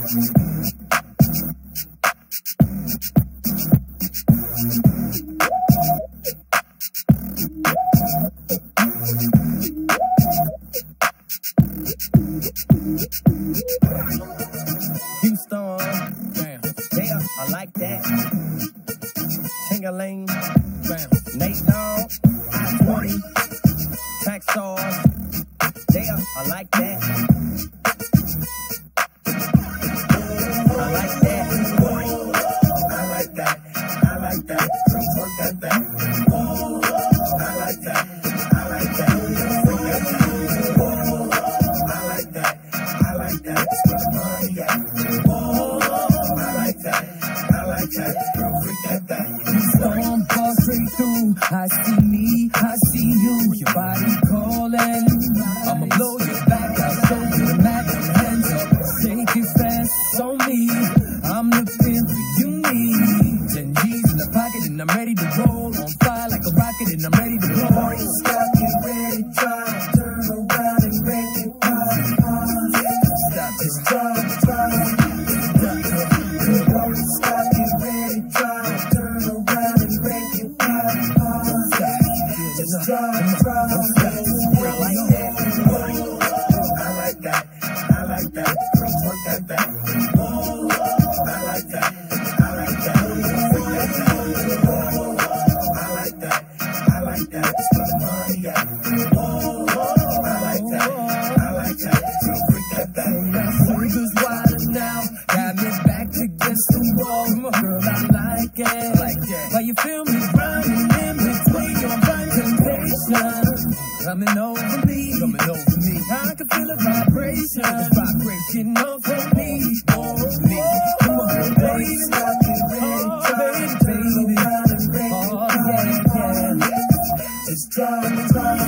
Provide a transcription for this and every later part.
Houston, damn, yeah, I like that. Ting-a-ling, bam, Nate Dogg, I-20, Track Stars, yeah, I like that. I like that. I like that. I like that. Work that back. I like that. I like that. Work that back. I like that. I like that. That's where the money at. I like that. I like that. Work that back. Storm falls straight through. I see me, I see you. Your body calling. I'ma blow your back. I'll show you the map. Hands up, shake it fast on me. I'm the pimp you need. 10 G's in the pocket and I'm ready to roll. On fire like a rocket and I'm ready to blow. Stop, get ready, drive, turn around and break it pop. Stop this. Drive. Stop, get ready, drive, turn around and break it pop. Just drive. I like that. I like that. I like that. Work that back. I like that. I like that. Work that back. I like that. I like that. That's where the money at. I like that. I like that. Work that back. Circles wild now. Got me back against the wall. Girl, I like it. Why you feel me running in between your contemplation? Coming over me. I can feel the vibration up for me. Come on, baby. Stop, get ready, drive, turn around and break it pop. Just drive.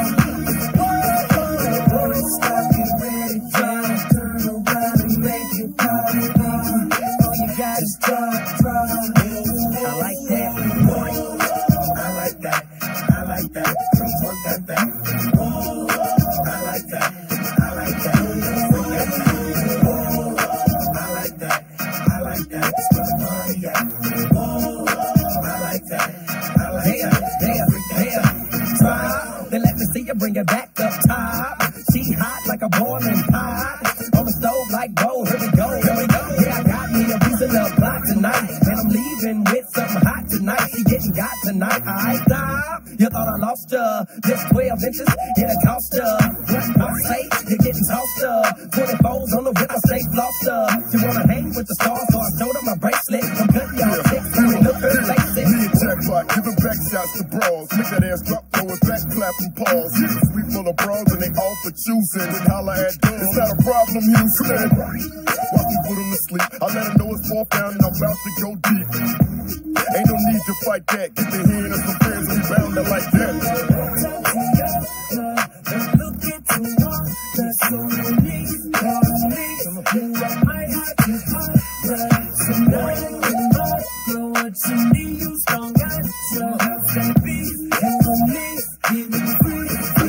Stop, get ready, drive, turn around and make it pop. You got Just drive. I like that. I like that. I like that. Work that back. I like that. I like that. Work that back. I like that. I like that. That's where the money at. I like that. I like that. Work that back. Drop. Then let me see you bring it back up top. She hot like a boiling pot. On the stove like gold. Here we go. Yeah, I got me a piece of the block tonight. And I'm leaving with something hot tonight. She getting got tonight. I stop. You thought I lost ya. Just 12 inches. It'll cost ya. What I say? You're getting tossed up. 24s on the whip. I stay flossed up. She wanna hang with the stars, so I showed her my bracelet. I'm cutting y'all chicks. Look her face it. Me and Jackpot giving back shots to bras. Make that ass drop, throw it back, clap and pause. Sweet full of bras and they all for choosing. Then holla at them. It's not a problem, Houston. While we put them to sleep, I let them know it's 4 pound and I'm about to go deep. Ain't no need to fight that. Get the hand of some friends and we bound it like that. Look into one that's so unique. You are my heart to heart. Tonight in my know what you need. You strong got your house, baby. You and me, give me free.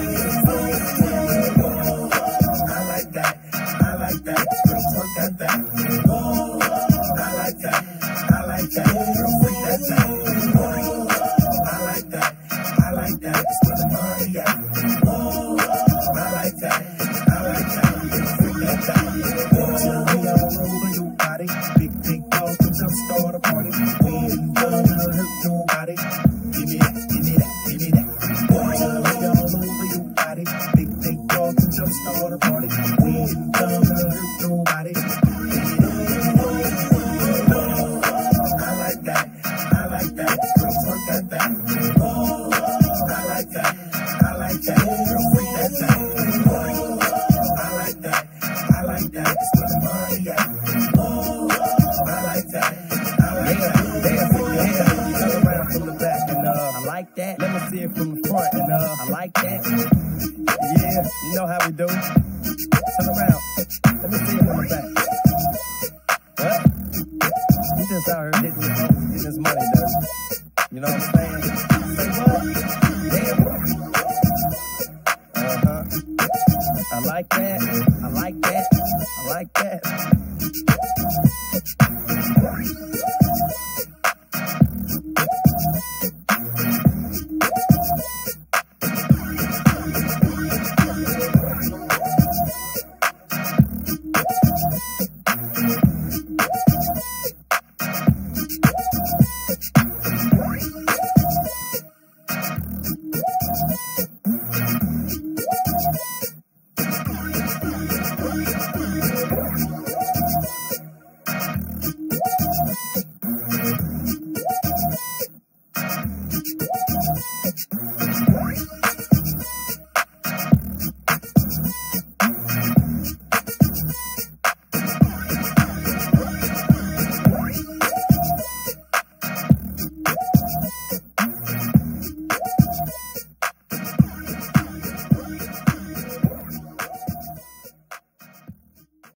I like that. I like that. Work that back. I like that. I like that. Work that back. I like that. I like that. That's where the money at. I like that. I like that. Work that back. We all over your body. Big dog can jump start a party. We ain't gonna hurt nobody. Give me that. Give me that. Give me that. We all over your body. Big dog can jump start a party. We ain't gonna hurt nobody. I like that. I like that. Work that back. I like that. I like that. Work that back. I like that. I like that. That's where the money at. I like that. I like that. Turn around from the back and I like that. Let me see it from the front and I like that. Yeah, you know how we do. Turn around. Let me see it from the back. What? You just out here getting this money, though. You know what I'm saying? Say what? Damn. I like that. I like that. I like like that.